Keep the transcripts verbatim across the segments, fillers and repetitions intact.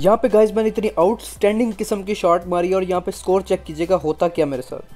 यहाँ पे गाइस मैंने इतनी आउटस्टैंडिंग किस्म की शॉट मारी और यहाँ पे स्कोर चेक कीजिएगा होता क्या मेरे साथ।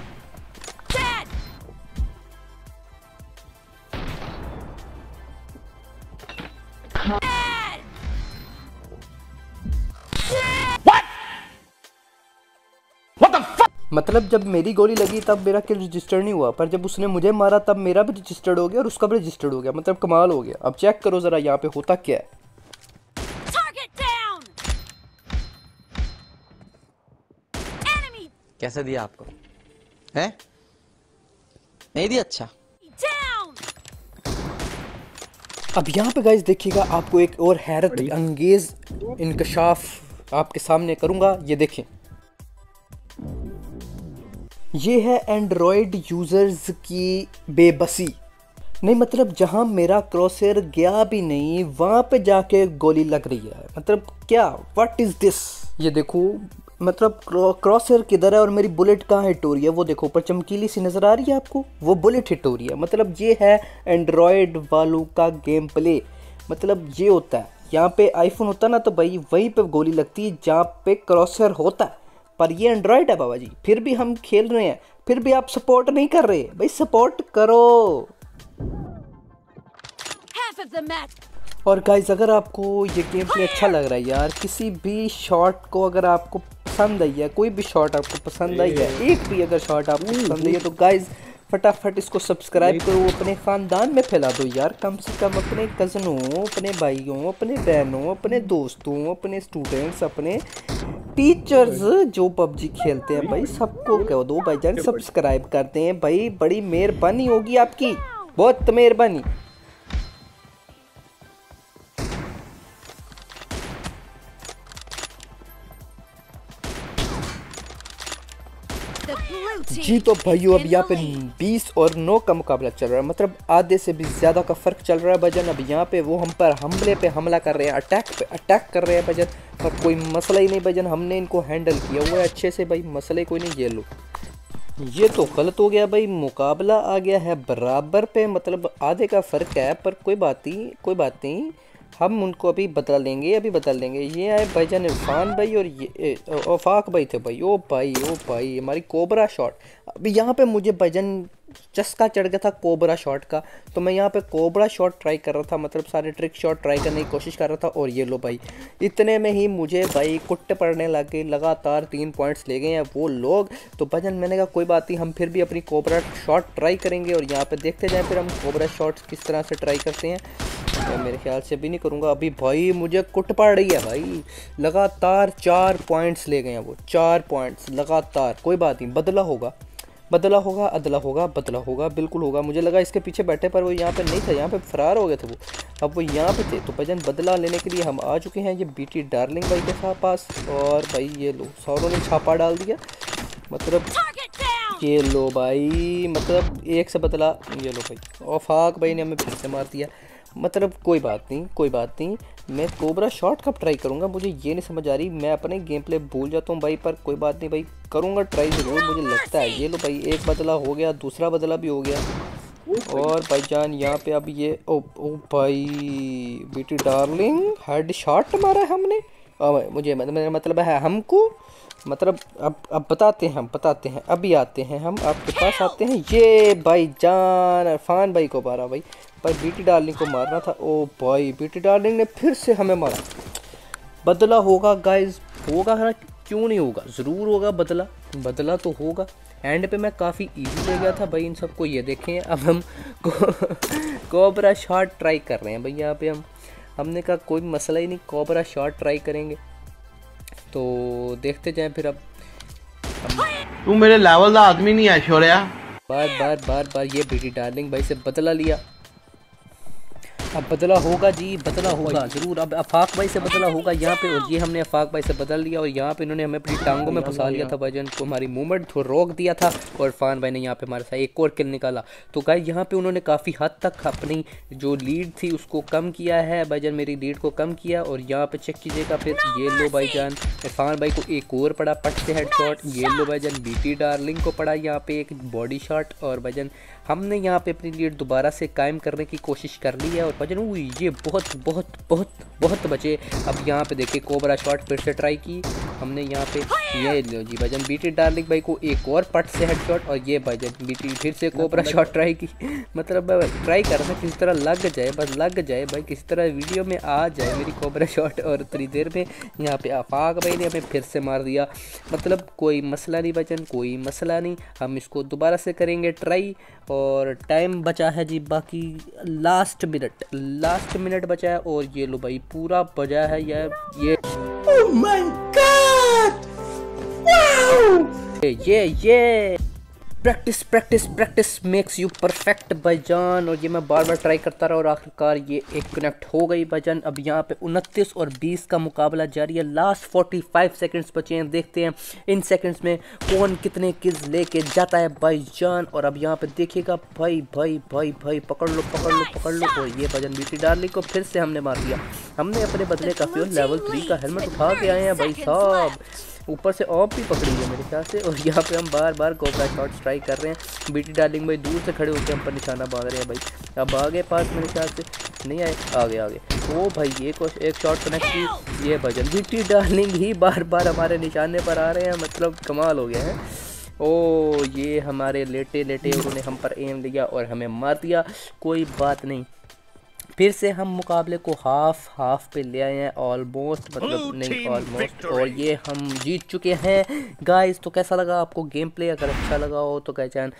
मतलब जब मेरी गोली लगी तब मेरा किल रजिस्टर नहीं हुआ, पर जब उसने मुझे मारा तब मेरा भी रजिस्टर्ड हो गया और उसका भी रजिस्टर्ड हो गया। मतलब कमाल हो गया। अब चेक करो जरा यहाँ पे होता क्या है। कैसे दिया आपको है? नहीं दिया? अच्छा। अब यहाँ पे गाइस देखिएगा, आपको एक और हैरत अंगेज इंकशाफ आपके सामने करूँगा। ये देखें, ये है एंड्रॉयड यूज़र्स की बेबसी। नहीं मतलब जहाँ मेरा क्रॉसहेयर गया भी नहीं वहाँ पे जाके गोली लग रही है। मतलब क्या, व्हाट इज़ दिस? ये देखो, मतलब क्रॉसहेयर किधर है और मेरी बुलेट कहाँ हिट हो रही है। वो देखो ऊपर चमकीली सी नज़र आ रही है आपको, वो बुलेट हिट हो रही है। मतलब ये है एंड्रॉयड वालों का गेम प्ले। मतलब ये होता है, यहाँ पे आईफोन होता ना तो भाई वहीं पे गोली लगती है जहाँ पे क्रॉसहेयर होता है, पर ये एंड्रॉयड है बाबा जी। फिर भी हम खेल रहे हैं, फिर भी आप सपोर्ट नहीं कर रहे। भाई सपोर्ट करो। और गाइस अगर आपको ये गेम प्ले अच्छा लग रहा है यार, किसी भी शॉट को अगर आपको पसंद आई है, कोई भी शॉट आपको पसंद आई है, एक भी अगर शॉट आपको पसंद आई है, तो गाइस फटाफट इसको सब्सक्राइब करो, अपने ख़ानदान में फैला दो यार। कम से कम अपने कज़नों, अपने भाइयों, अपने बहनों, अपने दोस्तों, अपने स्टूडेंट्स, अपने टीचर्स जो पबजी खेलते हैं भाई, सबको कह दो भाईजान सब्सक्राइब करते हैं भाई। बड़ी मेहरबानी होगी आपकी, बहुत मेहरबानी। जी तो भाइयों अब यहाँ पे बीस और नौ का मुकाबला चल रहा है। मतलब आधे से भी ज़्यादा का फ़र्क चल रहा है भजन। अब यहाँ पे वो हम पर हमले पे हमला कर रहे हैं, अटैक पे अटैक कर रहे हैं भजन, पर कोई मसला ही नहीं भजन। हमने इनको हैंडल किया हुआ है अच्छे से भाई, मसले कोई नहीं। ये लो, ये तो गलत हो गया भाई, मुकाबला आ गया है बराबर पे। मतलब आधे का फ़र्क है, पर कोई बात नहीं, कोई बात नहीं, हम उनको अभी बदल लेंगे, अभी बदल लेंगे। ये आए भाईजान इरफान भाई और ये आफाक भाई थे भाई। ओ भाई ओ भाई हमारी कोबरा शॉट। अभी यहाँ पे मुझे भाईजान चस्का चढ़ गया था कोबरा शॉट का, तो मैं यहाँ पे कोबरा शॉट ट्राई कर रहा था। मतलब सारे ट्रिक शॉट ट्राई करने की कोशिश कर रहा था, और ये लो भाई इतने में ही मुझे भाई कुट्टे पड़ने लगे। लगातार तीन पॉइंट्स ले गए हैं वो लोग। तो भाईजान मैंने कहा कोई बात नहीं, हम फिर भी अपनी कोबरा शॉट ट्राई करेंगे, और यहाँ पे देखते जाएँ फिर हम कोबरा शॉट्स किस तरह से ट्राई करते हैं। मैं मेरे ख्याल से भी नहीं करूँगा अभी भाई, मुझे कुट पड़ रही है भाई। लगातार चार पॉइंट्स ले गए हैं वो, चार पॉइंट्स लगातार। कोई बात नहीं, बदला होगा, बदला होगा, अदला होगा, बदला होगा, बिल्कुल होगा। मुझे लगा इसके पीछे बैठे, पर वो यहाँ पे नहीं था, यहाँ पे फरार हो गए थे वो। अब वो यहाँ पे थे, तो भजन बदला लेने के लिए हम आ चुके हैं ये बीटी डार्लिंग भाई के साथ पास। और भाई ये लो, सौरों ने छापा डाल दिया। मतलब ये लो भाई, मतलब एक से बदला। ये लो भाई आफाक भाई ने हमें फिर से मार दिया। मतलब कोई बात नहीं, कोई बात नहीं, मैं कोबरा शॉट कब ट्राई करूँगा मुझे ये नहीं समझ आ रही। मैं अपने गेम प्ले भूल जाता हूँ भाई, पर कोई बात नहीं भाई, करूँगा ट्राई ज़रूर, मुझे लगता है। ये लो भाई एक बदला हो गया, दूसरा बदला भी हो गया। और भाईजान यहाँ पे अब ये ओ ओ भाई बीटी डार्लिंग हेड शॉट मारा है हमने। आ, मुझे मेरा मतलब है हमको, मतलब अब अब बताते हैं, हम बताते हैं, अभी आते हैं, हम आपके पास आते हैं। ये भाईजान इरफान भाई को मारा भाई, पर बीटी डार्लिंग को मारना था। ओ भाई बीटी डार्लिंग ने फिर से हमें मारा। बदला होगा गाइस, होगा है ना, क्यों नहीं होगा, ज़रूर होगा बदला, बदला तो होगा। एंड पे मैं काफ़ी इजी ले गया था भाई इन सबको। ये देखें अब हम को, कोबरा शॉट ट्राई कर रहे हैं भाई यहाँ पे हम। हमने कहा कोई मसला ही नहीं, कोबरा शॉट ट्राई करेंगे, तो देखते जाएं फिर। अब तू मेरे लेवल का आदमी नहीं है शोरिया। बार बार बार बार ये बीटी डार्लिंग भाई से बदला लिया। अब बदला होगा जी, बदला होगा ज़रूर। अब आफाक भाई से बदला होगा यहाँ पे, और ये हमने आफाक भाई से बदल लिया। और यहाँ पे इन्होंने हमें अपनी टांगों में फंसा लिया था भाईजान को, हमारी मूवमेंट को रोक दिया था। और इरफान भाई ने यहाँ पे हमारे साथ एक और किल निकाला। तो गाइस यहाँ पे उन्होंने काफ़ी हद तक अपनी जो लीड थी उसको कम किया है भाईजान, मेरी लीड को कम किया। और यहाँ पे चेक कीजिएगा फिर, ये लो भाईजान इरफान भाई को एक और पड़ा पट से हेड शॉट। ये लो भाईजान बीटी डार्लिंग को पड़ा यहाँ पे एक बॉडी शॉट। और भाईजान हमने यहाँ पे अपनी लीड दोबारा से कायम करने की कोशिश कर ली है, और भाईजान। हुई ये बहुत बहुत बहुत बहुत बचे। अब यहाँ पे देखिए कोबरा शॉट फिर से ट्राई की हमने यहाँ पे। ये लो जी भाईजान, बीटी डार्लिंग भाई को एक और पट से हेडशॉट, और ये भाईजान बीटी फिर से कोबरा शॉट ट्राई की। मतलब ट्राई कर रहा था किसी तरह लग जाए, बस लग जाए भाई, किसी तरह वीडियो में आ जाए मेरी कोबरा शॉट। और उतनी देर में यहाँ पे आफाक भाई ने हमें फिर से मार दिया। मतलब कोई मसला नहीं भाईजान, कोई मसला नहीं, हम इसको दोबारा से करेंगे ट्राई। और टाइम बचा है जी बाकी लास्ट मिनट, लास्ट मिनट बचा है। और ये लो भाई पूरा बजा है यार ये। Oh my God! Wow! ये ये practice practice practice makes you perfect भाईजान। और ये मैं बार बार ट्राई करता रहा और आखिरकार ये एक कनेक्ट हो गई भाईजान। अब यहाँ पे उनतीस और बीस का मुकाबला जारी है। लास्ट पैंतालीस सेकंड्स बचे हैं, देखते हैं इन सेकंड्स में कौन कितने किल्स लेके जाता है भाईजान। और अब यहाँ पे देखिएगा भाई भाई भाई भाई पकड़ लो पकड़ लो पकड़ लो। और ये भाईजान बीटी डार्लिंग को फिर से हमने मार दिया। हमने अपने बदले का फ्यूल लेवल थ्री का हेलमेट उठा के आए हैं भाई साहब। ऊपर से ऑफ भी पकड़ी है मेरे ख्याल से। और यहाँ पे हम बार बार कोबरा शॉट्स ट्राई कर रहे हैं। बीटी डार्लिंग भाई दूर से खड़े होकर हम पर निशाना बांध रहे हैं भाई। अब आगे पास मेरे ख्याल से नहीं आए, आगे आगे ओ भाई ये को एक शॉट कनेक्ट की। ये भजन बीटी डार्लिंग ही बार बार हमारे निशाने पर आ रहे हैं, मतलब कमाल हो गया है। ओ ये हमारे लेटे लेटे उन्होंने हम पर एम लिया और हमें मार दिया। कोई बात नहीं, फिर से हम मुकाबले को हाफ हाफ पे ले आए हैं ऑलमोस्ट, मतलब नहीं ऑलमोस्ट। और ये हम जीत चुके हैं गाइस। तो कैसा लगा आपको गेम प्ले? अगर अच्छा लगा हो तो गाईजान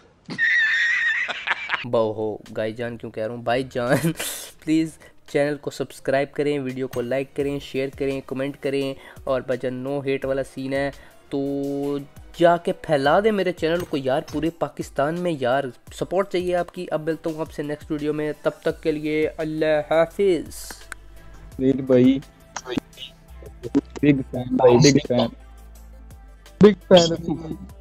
बहु हो गाईजान क्यों कह रहा हूँ भाईजान प्लीज़ चैनल को सब्सक्राइब करें, वीडियो को लाइक करें, शेयर करें, कमेंट करें। और भाईजान नो हेट वाला सीन है तो जाके फैला दे मेरे चैनल को यार, पूरे पाकिस्तान में यार सपोर्ट चाहिए आपकी। अब मिलता हूँ आपसे नेक्स्ट वीडियो में, तब तक के लिए अल्लाह हाफिज। बिग भाई बिग फैन भाई, बिग फैन बिग फैन